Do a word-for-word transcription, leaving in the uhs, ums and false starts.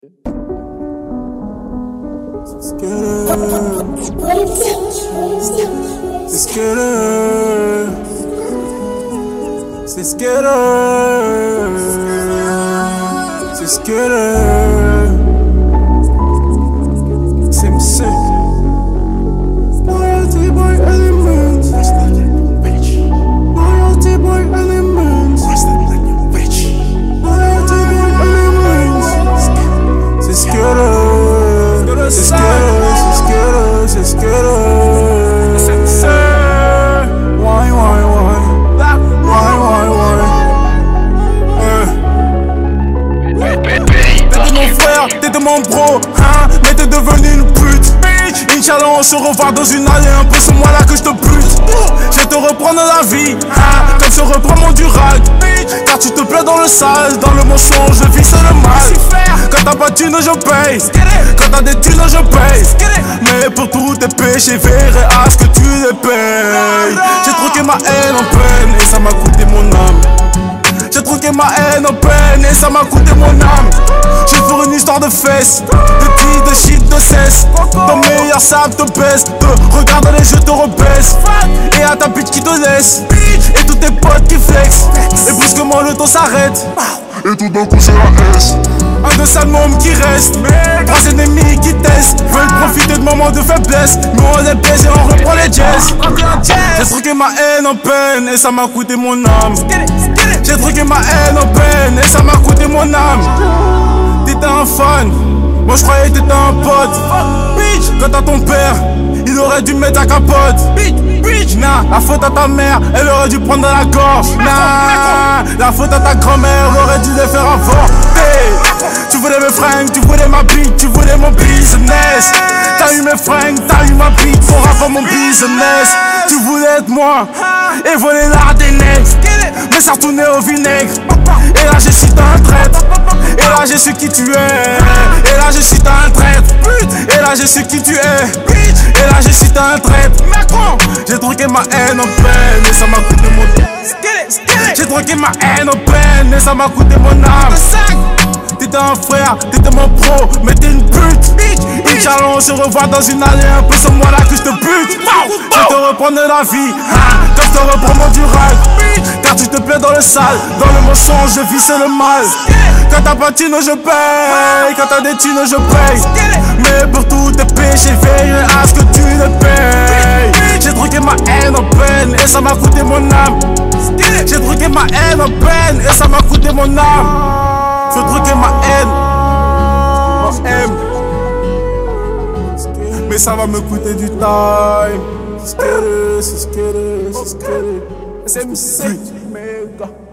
C'est Skater, c'est Skater, c'est Skater, c'est M C. Loyalty boy elements, loyalty boy elements, loyalty boy elements. C'est Skater, c'est Skater, c'est Skater, c'est Skater. T'étais mon bro, hein, mais t'es devenu une pute. Inch'Allah on se revoit dans une allée, un peu c'est moi là que je te bute. Je vais te reprendre la vie, hein, comme se reprend mon durag. Car tu te plais dans le sale, dans le mensonge, je vis c'est le mal. Quand t'as pas de thunes je paye, quand t'as des thunes je paye. Mais pour tous tes péchés, verrai à ce que tu les payes. J'ai troqué ma haine en peine et ça m'a coûté mon âme. J'ai troqué ma haine en peine et ça m'a coûté mon âme. J'ai fait une histoire de fesses, de tis, de shit, de cesse. Ton meilleur sable te baisse, te regarde dans les yeux te rebaisse. Et à ta bitch qui te laisse, et tous tes potes qui flex. Et brusquement le temps s'arrête, et tout d'un coup c'est la S. Un de sales mômes qui reste, trois ennemis qui testent, veulent profiter de moments de faiblesse. Mais on les baise et on reprend les jazz. J'ai troqué ma haine en peine et ça m'a coûté mon âme. J'ai truqué ma haine en peine et ça m'a coûté mon âme. T'étais un fan, moi je croyais que t'étais un pote. Bitch, quand t'as ton père, il aurait dû mettre ta capote. Bitch, bitch, nah, la faute à ta mère, elle aurait dû prendre la gorge. Nah, la faute à ta grand-mère, elle aurait dû les faire avorter. Tu voulais mes fringues, tu voulais ma bite, tu voulais mon business. T'as eu mes fringues, t'as eu ma bite pour avoir mon business. Tu voulais être moi et voler l'art des nègres, mais ça retournait au vinaigre. Et là j'ai su t'as un traître, et là j'ai su qui tu es. Et là j'ai su t'as un traître, et là j'ai su qui tu es. Et là j'ai su t'as un traître. J'ai troqué ma haine en peine et ça m'a coûté mon âme. J'ai troqué ma haine en peine et ça m'a coûté mon âme. T'étais un frère, t'étais mon pro, mais t'es une pute. Inch'Allah on se revoit dans une allée, un peu sur moi là que je te bute. Je vais te reprendre la vie, hein, comme je te reprends mon durag. Car tu te plais dans le sale, dans le mensonge, je vis c'est le mal. Quand t'as pas de thunes je paye, quand t'as des thunes je paye. Mais pour tous tes péchés, veille à ce que tu les payes. J'ai truqué ma haine en peine et ça m'a coûté mon âme. J'ai truqué ma haine en peine et ça m'a coûté mon âme. J'ai truqué ma haine, ma haine, mais ça va me coûter du time. C'est Skater, c'est Skater, c'est Skater. C'est M C, méga.